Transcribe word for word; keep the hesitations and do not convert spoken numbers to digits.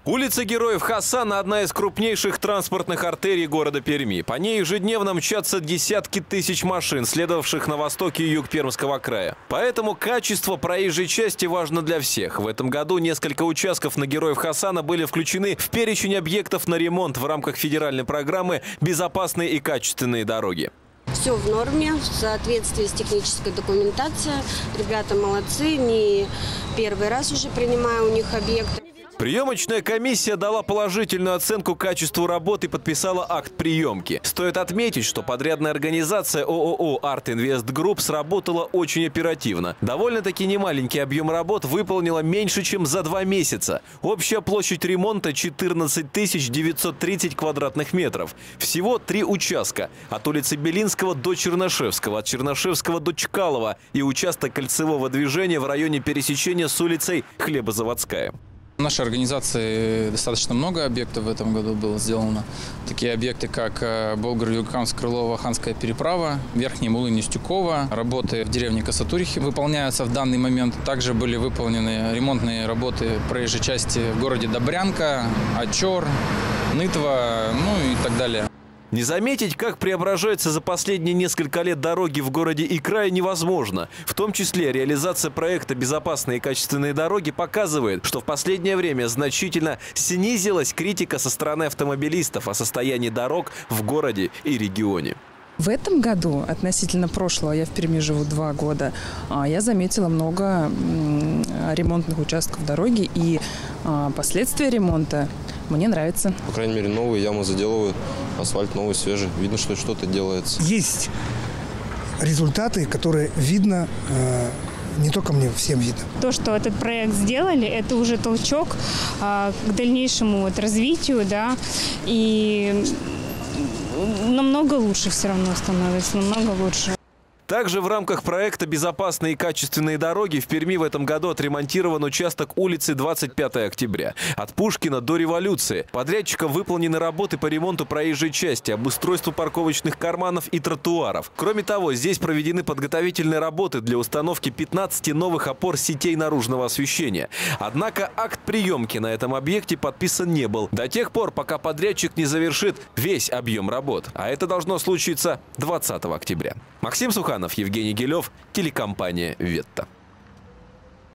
Улица Героев Хасана – одна из крупнейших транспортных артерий города Перми. По ней ежедневно мчатся десятки тысяч машин, следовавших на восток и юг Пермского края. Поэтому качество проезжей части важно для всех. В этом году несколько участков на Героев Хасана были включены в перечень объектов на ремонт в рамках федеральной программы «Безопасные и качественные дороги». Все в норме, в соответствии с технической документацией. Ребята молодцы, не первый раз уже принимаю у них объекты. Приемочная комиссия дала положительную оценку качеству работы и подписала акт приемки. Стоит отметить, что подрядная организация ООО «Арт Инвест Групп» сработала очень оперативно. Довольно-таки немаленький объем работ выполнила меньше, чем за два месяца. Общая площадь ремонта – четырнадцать тысяч девятьсот тридцать квадратных метров. Всего три участка – от улицы Белинского до Чернышевского, от Чернышевского до Чкалова и участок кольцевого движения в районе пересечения с улицей Хлебозаводская. В нашей организации достаточно много объектов в этом году было сделано. Такие объекты, как Болгар-Юлькамск, Крылова, Ханская переправа, Верхний Мулын, Нестюкова. Работы в деревне Касатурихи выполняются в данный момент. Также были выполнены ремонтные работы проезжей части в городе Добрянка, Очор, Нытва, ну и так далее. Не заметить, как преображаются за последние несколько лет дороги в городе и крае, невозможно. В том числе реализация проекта «Безопасные и качественные дороги» показывает, что в последнее время значительно снизилась критика со стороны автомобилистов о состоянии дорог в городе и регионе. В этом году, относительно прошлого, я в Перми живу два года, я заметила много ремонтных участков дороги, и последствия ремонта мне нравятся. По крайней мере, новые ямы заделывают, асфальт новый, свежий. Видно, что что-то делается. Есть результаты, которые видно, не только мне, всем видно. То, что этот проект сделали, это уже толчок к дальнейшему вот развитию, да, и намного лучше все равно становится, намного лучше. Также в рамках проекта «Безопасные и качественные дороги» в Перми в этом году отремонтирован участок улицы двадцать пятое октября. От Пушкина до Революции. Подрядчиком выполнены работы по ремонту проезжей части, обустройству парковочных карманов и тротуаров. Кроме того, здесь проведены подготовительные работы для установки пятнадцати новых опор сетей наружного освещения. Однако акт приемки на этом объекте подписан не был до тех пор, пока подрядчик не завершит весь объем работ. А это должно случиться двадцатого октября. Максим Суханов, Евгений Гилев, телекомпания «Ветта».